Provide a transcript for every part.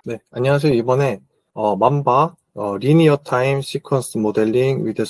네, 안녕하세요. 이번에 만바 리니어 타임 시퀀스 모델링 위드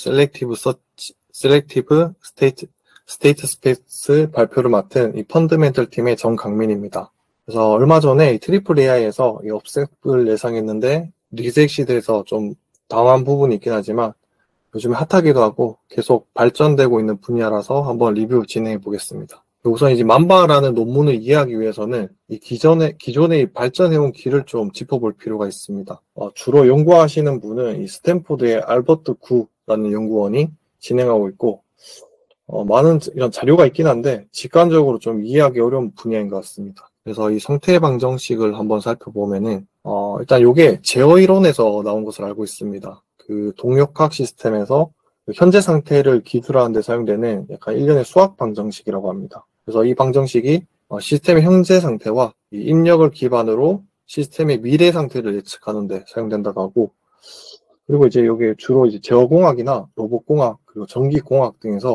셀렉티브 스테이트 스페이스 발표를 맡은 이 펀드멘털 팀의 정강민입니다. 그래서 얼마 전에 이 트리플 AI에서 이 업색을 예상했는데 리젝시 돼서 좀 당한 부분이 있긴 하지만 요즘 핫하기도 하고 계속 발전되고 있는 분야라서 한번 리뷰 진행해 보겠습니다. 우선 이제 만바라는 논문을 이해하기 위해서는 이 기존의 발전해온 길을 좀 짚어볼 필요가 있습니다. 주로 연구하시는 분은 이 스탠포드의 알버트 구라는 연구원이 진행하고 있고, 많은 이런 자료가 있긴 한데, 직관적으로 좀 이해하기 어려운 분야인 것 같습니다. 그래서 이 성태 방정식을 한번 살펴보면은, 일단 이게 제어 이론에서 나온 것을 알고 있습니다. 그 동력학 시스템에서 그 현재 상태를 기술하는 데 사용되는 약간 일련의 수학 방정식이라고 합니다. 그래서 이 방정식이 시스템의 현재 상태와 이 입력을 기반으로 시스템의 미래 상태를 예측하는 데 사용된다고 하고, 그리고 이제 이게 주로 이제 제어공학이나 로봇공학, 그리고 전기공학 등에서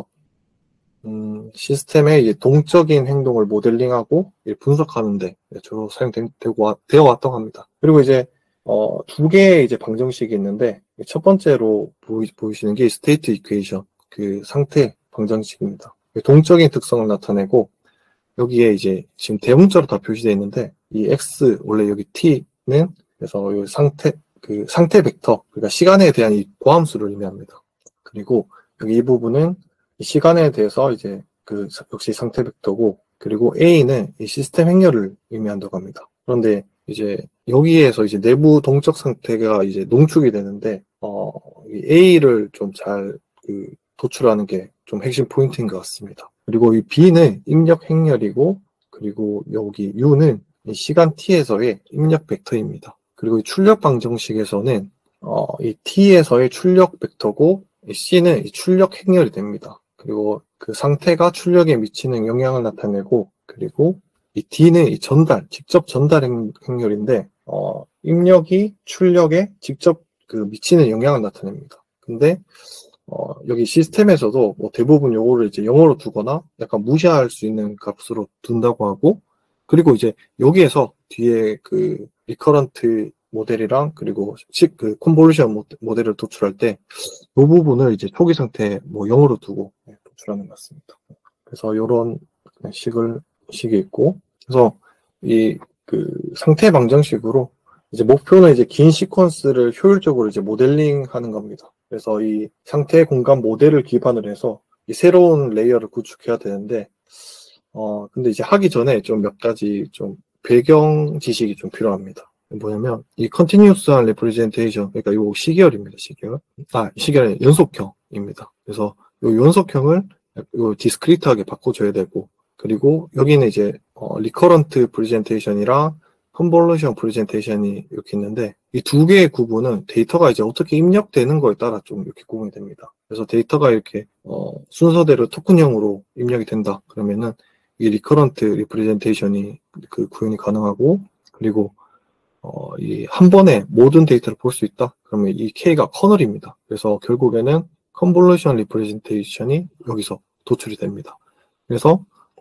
시스템의 이제 동적인 행동을 모델링하고 분석하는데 주로 되어 왔다고 합니다. 그리고 이제 두 개의 이제 방정식이 있는데 첫 번째로 보이시는 게 스테이트 이퀘이션, 그 상태 방정식입니다. 동적인 특성을 나타내고 여기에 이제 지금 대문자로 다 표시되어 있는데 이 x 원래 여기 t는 그래서 이 상태 벡터, 그러니까 시간에 대한 이 고함수를 의미합니다. 그리고 여기 이 부분은 이 시간에 대해서 이제 그 역시 상태 벡터고, 그리고 a는 이 시스템 행렬을 의미한다고 합니다. 그런데 이제 여기에서 이제 내부 동적 상태가 이제 농축이 되는데 이 a를 좀 잘 도출하는 게 좀 핵심 포인트인 것 같습니다. 그리고 이 b는 입력 행렬이고, 그리고 여기 u는 이 시간 t에서의 입력 벡터입니다. 그리고 이 출력 방정식에서는 이 t에서의 출력 벡터고, 이 c는 이 출력 행렬이 됩니다. 그리고 그 상태가 출력에 미치는 영향을 나타내고, 그리고 이 D는 이 직접 전달 행렬인데, 입력이 출력에 직접 그 미치는 영향을 나타냅니다. 근데, 여기 시스템에서도 뭐 대부분 요거를 이제 영어로 두거나 약간 무시할 수 있는 값으로 둔다고 하고, 그리고 이제 여기에서 뒤에 그 리커런트 모델이랑 그리고 그 컨볼루션 모델을 도출할 때 이 부분을 이제 초기 상태 뭐 0으로 두고 도출하는 것 같습니다. 그래서 이런 식이 있고, 그래서 이 그 상태 방정식으로 이제 목표는 이제 긴 시퀀스를 효율적으로 이제 모델링하는 겁니다. 그래서 이 상태 공간 모델을 기반으로 해서 이 새로운 레이어를 구축해야 되는데, 근데 이제 하기 전에 좀 몇 가지 좀 배경 지식이 좀 필요합니다. 뭐냐면, 이 컨티뉴스한 레프레젠테이션, 그러니까 이 시계열입니다, 시계열. 시계열이 연속형입니다. 그래서 이 연속형을 요 디스크리트하게 바꿔줘야 되고, 그리고 여기는 이제, 리커런트 프레젠테이션이랑 컨볼루션 프레젠테이션이 이렇게 있는데, 이 두 개의 구분은 데이터가 이제 어떻게 입력되는 거에 따라 좀 이렇게 구분이 됩니다. 그래서 데이터가 이렇게, 순서대로 토큰형으로 입력이 된다. 그러면은, 이 리커런트 리프레젠테이션이 그 구현이 가능하고, 그리고 이 한 번에 모든 데이터를 볼 수 있다. 그러면 이 K가 커널입니다. 그래서 결국에는 컨볼루션 리프레젠테이션이 여기서 도출이 됩니다. 그래서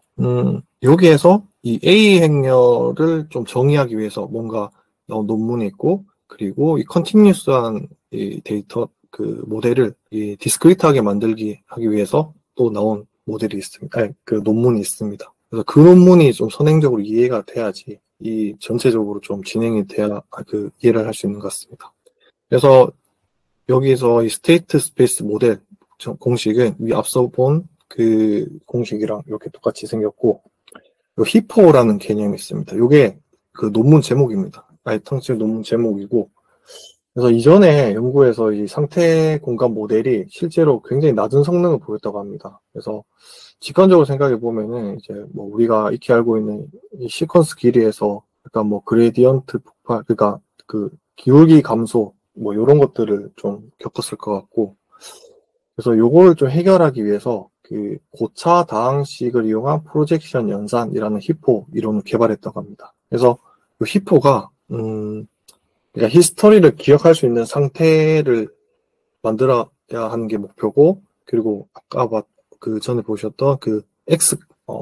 여기에서 이 A 행렬을 좀 정의하기 위해서 뭔가 나온 논문이 있고, 그리고 이 컨티뉴스한 이 데이터 그 모델을 이 디스크리트하게 하기 위해서 또 나온 모델이 있습니다. 그 논문이 있습니다. 그래서 그 논문이 좀 선행적으로 이해가 돼야지 이 전체적으로 좀 진행이 돼야 이해를 할 수 있는 것 같습니다. 그래서 여기서 이 스테이트 스페이스 모델 공식은 위 앞서 본 그 공식이랑 이렇게 똑같이 생겼고, 요 히포라는 개념이 있습니다. 이게 그 논문 제목입니다. 통칭 논문 제목이고, 그래서 이전에 연구에서 이 상태 공간 모델이 실제로 굉장히 낮은 성능을 보였다고 합니다. 그래서 직관적으로 생각해 보면은 이제 뭐 우리가 익히 알고 있는 이 시퀀스 길이에서 약간 뭐 그레디언트 폭발, 그러니까 그 기울기 감소 뭐 이런 것들을 좀 겪었을 것 같고, 그래서 요거를 좀 해결하기 위해서 그 고차 다항식을 이용한 프로젝션 연산이라는 히포 이론을 개발했다고 합니다. 그래서 이 히포가 그러니까 히스토리를 기억할 수 있는 상태를 만들어야 하는 게 목표고, 그리고 아까 그 전에 보셨던 그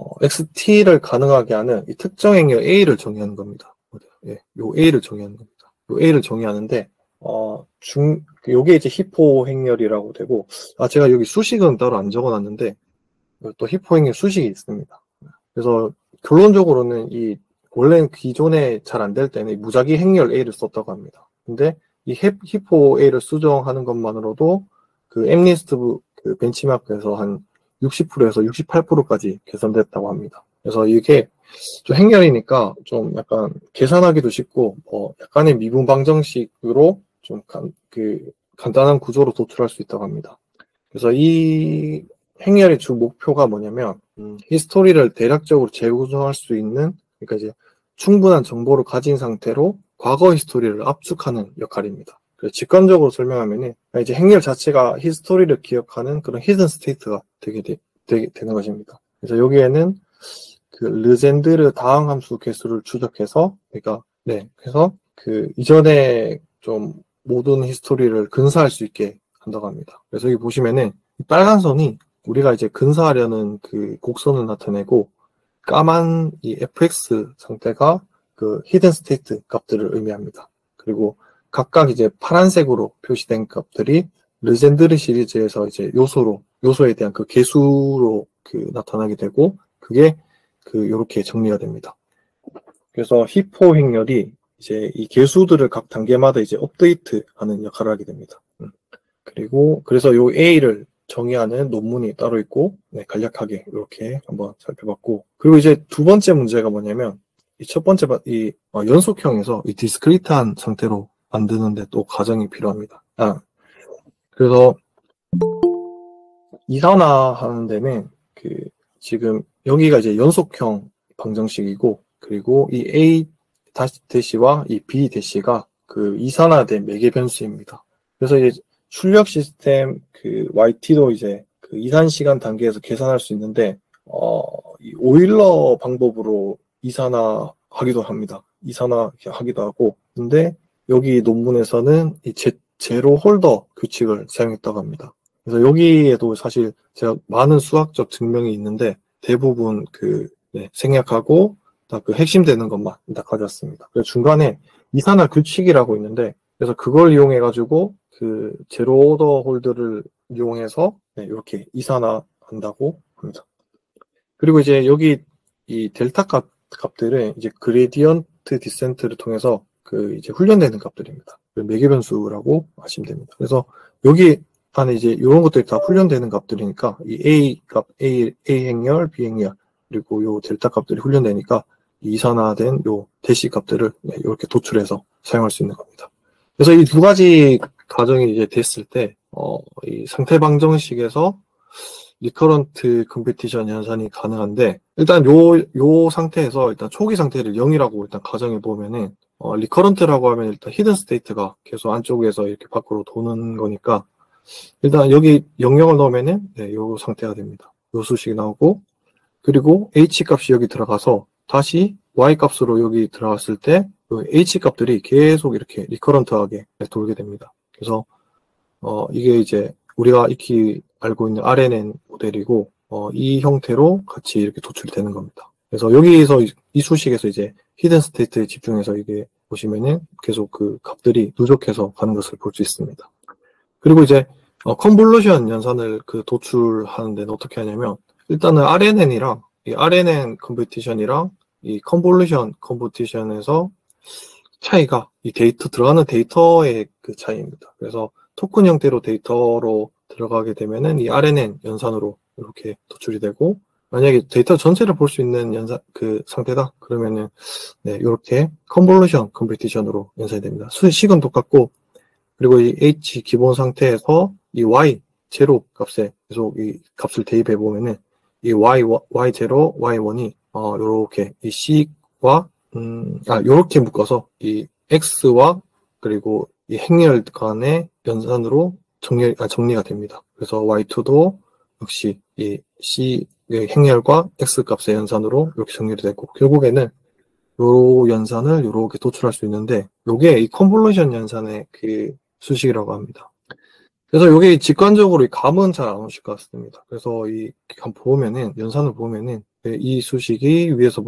XT를 가능하게 하는 이 특정 행렬 A를 정의하는 겁니다. 예, 요 A를 정의하는 겁니다. 요 A를 정의하는데, 요게 이제 히포 행렬이라고 되고, 제가 여기 수식은 따로 안 적어놨는데, 또 히포 행렬 수식이 있습니다. 그래서 결론적으로는 원래는 기존에 잘 안 될 때는 무작위 행렬 A를 썼다고 합니다. 근데 이 히포 A를 수정하는 것만으로도 그 엠리스트 그 벤치마크에서 한 60%에서 68%까지 개선됐다고 합니다. 그래서 이게 좀 행렬이니까 좀 약간 계산하기도 쉽고, 약간의 미분 방정식으로 좀 간단한 구조로 도출할 수 있다고 합니다. 그래서 이 행렬의 주 목표가 뭐냐면, 히스토리를 대략적으로 재구성할 수 있는, 그러니까 이제 충분한 정보를 가진 상태로 과거 히스토리를 압축하는 역할입니다. 직관적으로 설명하면 이제 행렬 자체가 히스토리를 기억하는 그런 히든 스테이트가 되는 것입니다. 그래서 여기에는 그 르젠드르 다항 함수 개수를 추적해서, 그래서 그 이전에 좀 모든 히스토리를 근사할 수 있게 한다고 합니다. 그래서 여기 보시면은 빨간 선이 우리가 이제 근사하려는 그 곡선을 나타내고, 까만 이 fx 상태가 그 히든 스테이트 값들을 의미합니다. 그리고 각각 이제 파란색으로 표시된 값들이 르젠드르 시리즈에서 이제 요소에 대한 그 개수로 나타나게 되고, 그게 요렇게 정리가 됩니다. 그래서 히포 행렬이 이제 이 개수들을 각 단계마다 이제 업데이트하는 역할을 하게 됩니다. 그래서 요 A를 정의하는 논문이 따로 있고, 간략하게 이렇게 한번 살펴봤고, 그리고 이제 두 번째 문제가 뭐냐면, 이 첫 번째 연속형에서 이 디스크리트한 상태로 만드는데 또 과정이 필요합니다. 그래서 이산화하는 데는 지금 여기가 이제 연속형 방정식이고, 그리고 이 A 대시와 이 B 대시가 그 이산화된 매개 변수입니다. 그래서 이제 출력 시스템 YT도 이제 그 이산 시간 단계에서 계산할 수 있는데, 이 오일러 방법으로 이산화하기도 합니다. 이산화하기도 하고, 근데 여기 논문에서는 이 제로 홀더 규칙을 사용했다고 합니다. 그래서 여기에도 사실 제가 많은 수학적 증명이 있는데, 대부분 생략하고 다 그 핵심 되는 것만 다 가져왔습니다. 그래서 중간에 이산화 규칙이라고 있는데, 그래서 그걸 이용해 가지고 그 제로 오더 홀드를 이용해서 이렇게 이산화한다고 합니다. 그리고 이제 여기 이 델타 값들은 이제 그레디언트 디센트를 통해서 이제 훈련되는 값들입니다. 매개 변수라고 하시면 됩니다. 그래서 여기 안에 이제 이런 것들이 다 훈련되는 값들이니까 이 A 값, A 행렬, B 행렬, 그리고 요 델타 값들이 훈련되니까 이산화된 요 대시 값들을 이렇게 도출해서 사용할 수 있는 겁니다. 그래서 이 두 가지 과정이 이제 됐을 때, 이 상태 방정식에서 리커런트 컴피티션 연산이 가능한데, 일단 요 상태에서 일단 초기 상태를 0이라고 일단 가정해 보면은, 리커런트라고 하면 일단 히든 스테이트가 계속 안쪽에서 이렇게 밖으로 도는 거니까, 일단 여기 영역을 넣으면은, 요 상태가 됩니다. 요 수식이 나오고, 그리고 H 값이 여기 들어가서 다시 Y 값으로 여기 들어갔을 때, H 값들이 계속 이렇게 리커런트하게 돌게 됩니다. 그래서, 이게 이제 우리가 익히 알고 있는 RNN 모델이고, 이 형태로 같이 이렇게 도출되는 겁니다. 그래서 여기에서 이 수식에서 이제 히든 스테이트에 집중해서 이게 보시면은 계속 그 값들이 누적해서 가는 것을 볼 수 있습니다. 그리고 이제 컨볼루션 연산을 도출하는 데는 어떻게 하냐면, 일단은 RNN이랑 이 RNN 컴퓨테이션이랑 이 컨볼루션 컴퓨테이션에서 차이가 이 들어가는 데이터의 그 차이입니다. 그래서 토큰 형태로 데이터로 들어가게 되면은 이 RNN 연산으로 이렇게 도출이 되고, 만약에 데이터 전체를 볼 수 있는 상태다 그러면은 이렇게 컨볼루션 컴퓨테이션으로 연산이 됩니다. 식은 똑같고, 그리고 이 H 기본 상태에서 이 Y 제로 값에 계속 이 값을 대입해 보면은 이 Y0, Y1이 요렇게 이 C와 요렇게 묶어서 이 X와 그리고 이 행렬 간의 연산으로 정리가 됩니다. 그래서 Y2도 역시 이 C 행렬과 X 값의 연산으로 이렇게 정리가 되고, 결국에는 요 연산을 요렇게 도출할 수 있는데, 요게 이 컨볼루션 연산의 수식이라고 합니다. 그래서 요게 직관적으로 이 감은 잘 안 오실 것 같습니다. 그래서 연산을 보면은 이 수식이 위에서 보신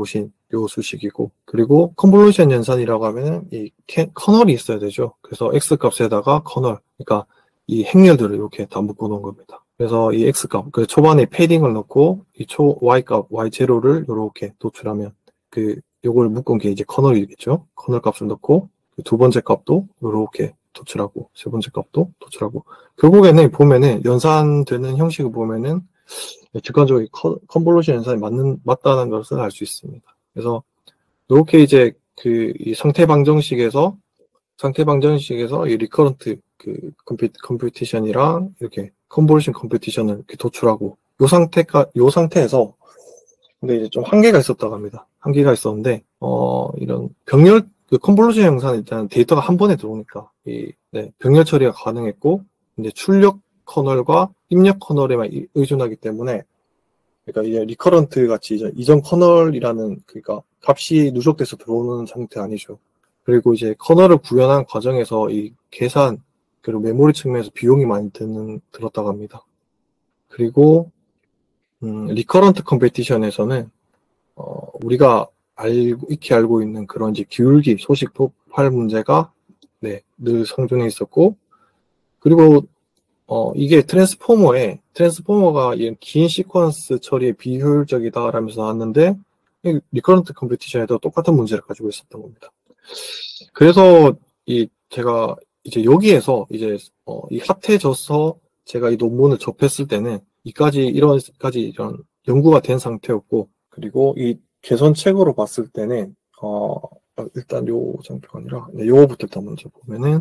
요 수식이고, 그리고 컨볼루션 연산이라고 하면은 이 커널이 있어야 되죠. 그래서 x 값에다가 커널, 그러니까 이 행렬들을 이렇게 다 묶어 놓은 겁니다. 그래서 이 x 값, 그 초반에 패딩을 넣고 이 y 값 y0를 이렇게 도출하면 요걸 묶은 게 이제 커널이겠죠. 커널 값을 넣고 두 번째 값도 이렇게 도출하고 세 번째 값도 도출하고, 결국에는 보면은 연산되는 형식을 보면은 직관적으로 컨볼루션 연산이 맞다는 것을 알 수 있습니다. 그래서 이렇게 이제 이 상태 방정식에서 이 리커런트 컴퓨테이션이랑 이렇게 컨볼루션 컴퓨테이션을 이렇게 도출하고, 요 상태에서 근데 이제 좀 한계가 있었다고 합니다. 한계가 있었는데 이런 병렬 컨볼루션 영상은 일단 데이터가 한 번에 들어오니까 병렬 처리가 가능했고, 이제 출력 커널과 입력 커널에만 의존하기 때문에, 그러니까 이제 리커런트 같이 이제 이전 커널이라는, 그러니까 값이 누적돼서 들어오는 상태 아니죠. 그리고 이제 커널을 구현한 과정에서 이 계산 그리고 메모리 측면에서 비용이 많이 들었다고 합니다. 그리고 리커런트 컴피티션에서는 우리가 익히 알고 있는 그런 이제 기울기 소식 폭발 문제가 늘 상존해 있었고, 그리고 이게 트랜스포머가 이런 긴 시퀀스 처리에 비효율적이다라면서 나왔는데, 리커런트 컴퓨테이션에도 똑같은 문제를 가지고 있었던 겁니다. 그래서 제가 이제 여기에서 이제 이 핫해져서 제가 이 논문을 접했을 때는 이런 연구가 된 상태였고, 그리고 이 개선책으로 봤을 때는 일단 요 장표가 아니라 요거부터 일단 먼저 보면은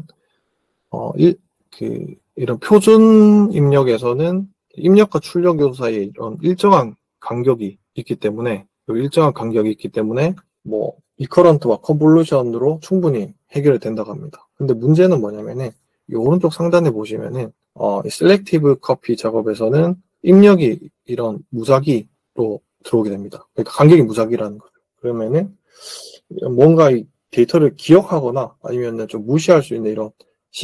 이런 표준 입력에서는 입력과 출력 요소 사이에 이런 일정한 간격이 있기 때문에 뭐 리커런트와 컨볼루션으로 충분히 해결이 된다고 합니다. 근데 문제는 뭐냐면은 이 오른쪽 상단에 보시면은 셀렉티브 커피 작업에서는 입력이 이런 무작위로 들어오게 됩니다. 그러니까 간격이 무작위라는 거죠. 그러면은 뭔가 이 데이터를 기억하거나 아니면 좀 무시할 수 있는 이런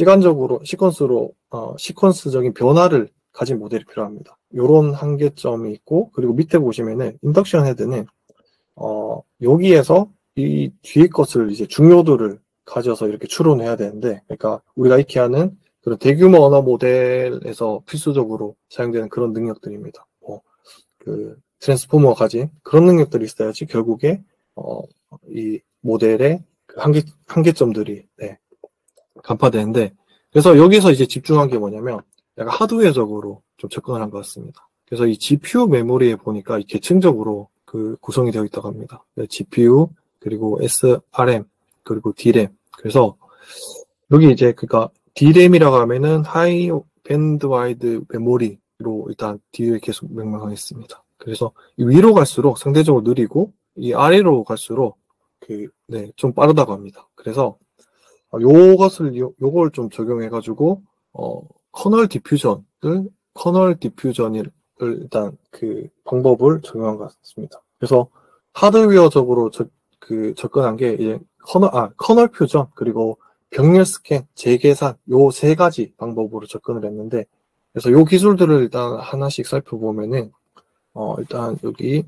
시퀀스적인 변화를 가진 모델이 필요합니다. 이런 한계점이 있고, 그리고 밑에 보시면은 인덕션 헤드는 여기에서 이 뒤에 것을 이제 중요도를 가져서 이렇게 추론해야 되는데, 그러니까 우리가 익히 하는 그런 대규모 언어 모델에서 필수적으로 사용되는 그런 능력들입니다. 트랜스포머가 가진 그런 능력들이 있어야지 결국에 이 모델의 한계점들이 간파되는데, 그래서 여기서 이제 집중한 게 뭐냐면 약간 하드웨어적으로 좀 접근을 한 것 같습니다. 그래서 이 GPU 메모리에 보니까 이 계층적으로 구성이 되어 있다고 합니다. GPU, 그리고 SRM, 그리고 DRAM. 그래서 여기 이제 그러니까 DRAM이라고 하면은 하이 밴드 와이드 메모리로 일단 뒤에 계속 명명하겠습니다. 그래서 위로 갈수록 상대적으로 느리고, 이 아래로 갈수록 좀 빠르다고 합니다. 그래서 요걸 좀 적용해가지고, 커널 디퓨전을 일단 방법을 적용한 것 같습니다. 그래서 하드웨어적으로 접근한 게 이제 커널 퓨전, 그리고 병렬 스캔, 재계산, 요 세 가지 방법으로 접근을 했는데, 그래서 요 기술들을 일단 하나씩 살펴보면은, 일단 여기,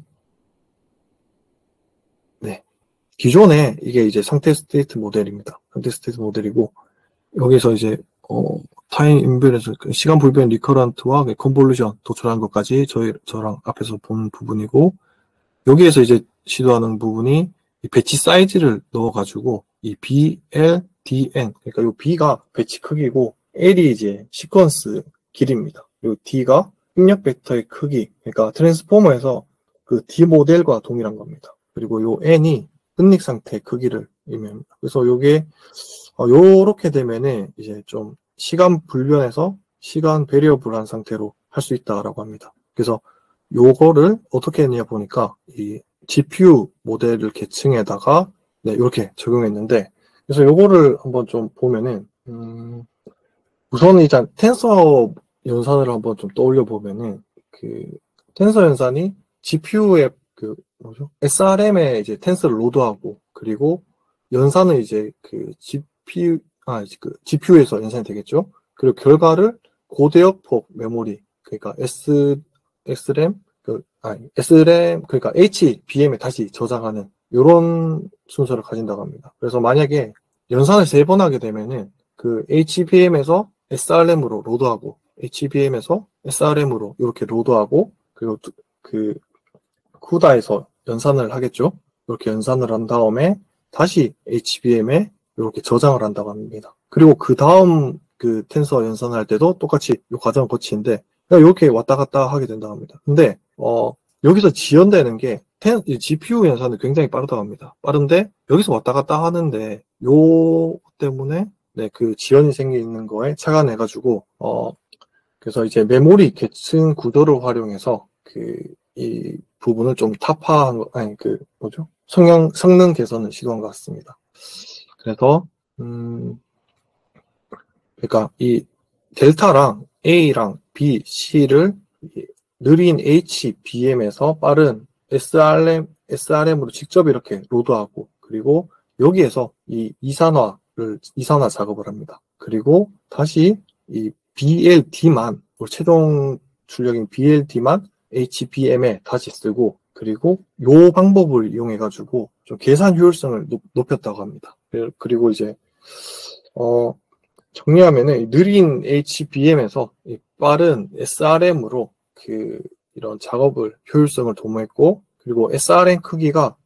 기존에 이게 이제 상태 스테이트 모델입니다. 상태 스테이트 모델이고, 여기서 이제 타임 인별에서 시간 불변 리커런트와 컨볼루션 도출하는 것까지 저랑 앞에서 본 부분이고, 여기에서 이제 시도하는 부분이 이 배치 사이즈를 넣어가지고 이 BLDN, 그러니까 이 B가 배치 크기고 L이 이제 시퀀스 길이입니다. 그리고 D가 입력 벡터의 크기, 그러니까 트랜스포머에서 D 모델과 동일한 겁니다. 그리고 요 N이 은닉 상태 크기를 의미합니다. 그래서 요게 요렇게 되면은 이제 좀 시간 불변에서 시간 베리어블한 상태로 할 수 있다라고 합니다. 그래서 요거를 어떻게 했냐 보니까 이 GPU 모델을 계층에다가 이렇게 적용했는데, 그래서 요거를 한번 좀 보면은 우선은 일단 텐서 연산을 한번 좀 떠올려 보면은 텐서 연산이 GPU에 SRM에 이제 텐서를 로드하고, 그리고 연산은 이제 GPU에서 연산이 되겠죠. 그리고 결과를 고대역폭 메모리, 그러니까 SRAM, 그러니까 HBM에 다시 저장하는 이런 순서를 가진다고 합니다. 그래서 만약에 연산을 3번 하게 되면은 그 HBM에서 SRM으로 로드하고 HBM에서 SRM으로 이렇게 로드하고 그리고 그 쿠다에서 연산을 하겠죠. 이렇게 연산을 한 다음에 다시 HBM에 이렇게 저장을 한다고 합니다. 그리고 그 다음 그 텐서 연산을 할 때도 똑같이 이 과정을 거치는데 이렇게 왔다 갔다 하게 된다고 합니다. 근데 여기서 지연되는 게 GPU 연산은 굉장히 빠르다고 합니다. 빠른데 여기서 왔다 갔다 하는데 요 때문에 네, 그 지연이 생기는 거에 착안해가지고 그래서 이제 메모리 계층 구조를 활용해서 이 부분을 좀 타파한 거, 아니 뭐죠? 성능 개선을 시도한 것 같습니다. 그래서 그러니까 이 델타랑 A랑 B, C를 느린 HBM에서 빠른 SRM으로 직접 이렇게 로드하고 그리고 여기에서 이 이산화 작업을 합니다. 그리고 다시 이 BLD만 최종 출력인 BLD만 HBM에 다시 쓰고 그리고 요 방법을 이용해 가지고 좀 계산 효율성을 높였다고 합니다. 그리고 이제 정리하면은 느린 HBM에서 빠른 SRM으로 이런 작업을 효율성을 도모했고 그리고 SRM 크기가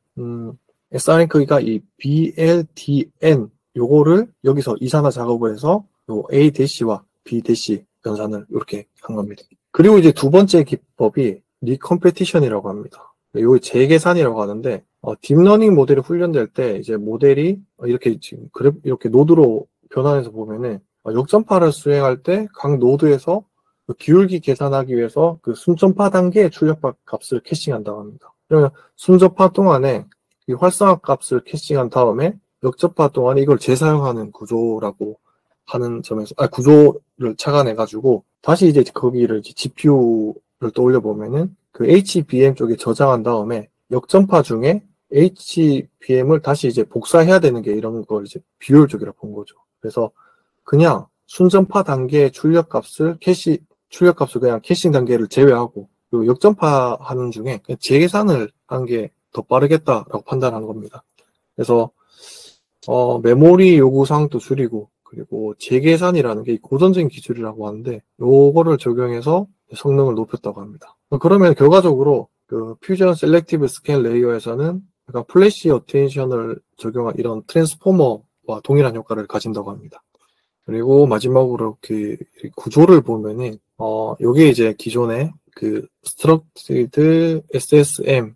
이 BLDN 요거를 여기서 이산화 작업을 해서 요 A-와 B- 연산을 이렇게 한 겁니다. 그리고 이제 두 번째 기법이 리컴페티션이라고 합니다. 요게 재계산이라고 하는데 딥러닝 모델이 훈련될 때 이제 모델이 이렇게 지금 이렇게 노드로 변환해서 보면은 역전파를 수행할 때 각 노드에서 기울기 계산하기 위해서 그 순전파 단계의 출력파 값을 캐싱한다고 합니다. 그러면 순전파 동안에 이 활성화 값을 캐싱한 다음에 역전파 동안에 이걸 재사용하는 구조라고 하는 점에서 구조를 착안해가지고 다시 이제 거기를 이제 GPU를 떠올려 보면은 그 HBM 쪽에 저장한 다음에 역전파 중에 HBM을 다시 이제 복사해야 되는 게 이런 걸 이제 비효율적이라고 본 거죠. 그래서 그냥 순전파 단계의 출력값을 그냥 캐싱 단계를 제외하고 그리고 역전파 하는 중에 재계산을 한 게 더 빠르겠다라고 판단한 겁니다. 그래서 메모리 요구 사항도 줄이고 그리고 재계산이라는 게 고전적인 기술이라고 하는데 요거를 적용해서 성능을 높였다고 합니다. 그러면 결과적으로 그 퓨전 셀렉티브 스캔 레이어에서는 약간 플래시 어텐션을 적용한 이런 트랜스포머와 동일한 효과를 가진다고 합니다. 그리고 마지막으로 그 구조를 보면은 요게 이제 기존의 그 스트럭티드 SSM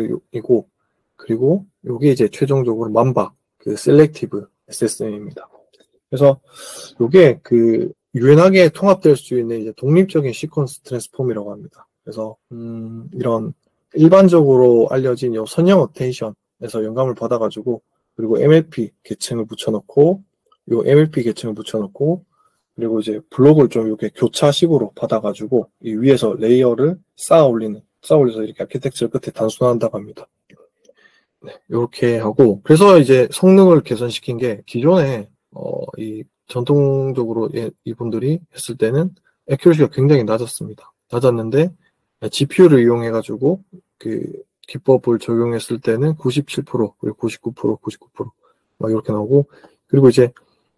그리고 요게 이제 최종적으로 만바 그 셀렉티브 SSM입니다. 그래서 요게 그 유연하게 통합될 수 있는 이제 독립적인 시퀀스 트랜스폼이라고 합니다. 그래서 이런 일반적으로 알려진 요 선형 어텐션에서 영감을 받아가지고 그리고 MLP 계층을 붙여놓고 요 MLP 계층을 붙여놓고 그리고 이제 블록을 좀 이렇게 교차식으로 받아가지고 이 위에서 레이어를 쌓아올려서 이렇게 아키텍처를 끝에 단순화한다고 합니다. 네, 이렇게 하고 그래서 이제 성능을 개선시킨 게 기존에 이 전통적으로 이분들이 했을 때는 애큐러시가 굉장히 낮았는데 GPU를 이용해가지고 그 기법을 적용했을 때는 97% 그리고 99% 막 이렇게 나오고 그리고 이제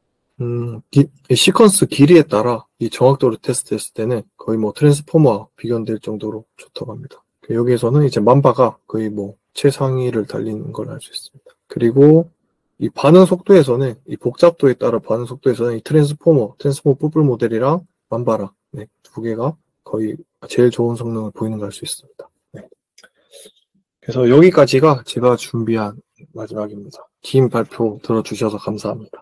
시퀀스 길이에 따라 이 정확도를 테스트했을 때는 거의 뭐 트랜스포머와 비견될 정도로 좋다고 합니다. 여기에서는 이제 만바가 거의 뭐 최상위를 달리는 걸 알 수 있습니다. 그리고 이 반응 속도에서는 이 복잡도에 따라 반응 속도에서는 이 트랜스포머 뿔뿔 모델이랑 만바랑 네, 두 개가 거의 제일 좋은 성능을 보이는 걸 알 수 있습니다. 네. 그래서 여기까지가 제가 준비한 마지막입니다. 긴 발표 들어주셔서 감사합니다.